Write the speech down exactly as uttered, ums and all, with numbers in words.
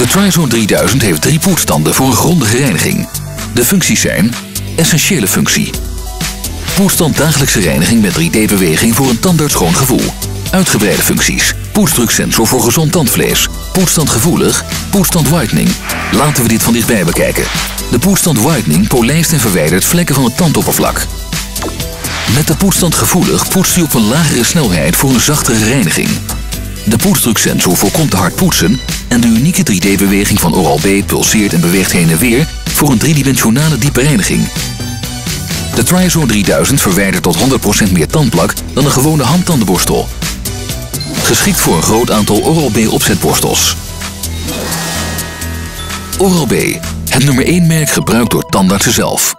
Trizone drieduizend heeft drie poetsstanden voor een grondige reiniging. De functies zijn: essentiële functie. Poetsstand dagelijkse reiniging met drie D-beweging voor een tandarts-schoon gevoel. Uitgebreide functies. Poetsdruksensor voor gezond tandvlees. Poetsstand gevoelig. Poetsstand whitening. Laten we dit van dichtbij bekijken. De poetsstand whitening polijst en verwijdert vlekken van het tandoppervlak. Met de poetsstand gevoelig poetst u op een lagere snelheid voor een zachtere reiniging. De poetsdruksensor voorkomt te hard poetsen en de unieke drie D-beweging van Oral-B pulseert en beweegt heen en weer voor een driedimensionale diepe reiniging. De Trizone drieduizend verwijdert tot honderd procent meer tandplak dan een gewone handtandenborstel. Geschikt voor een groot aantal Oral-B opzetborstels. Oral-B, het nummer één merk gebruikt door tandartsen zelf.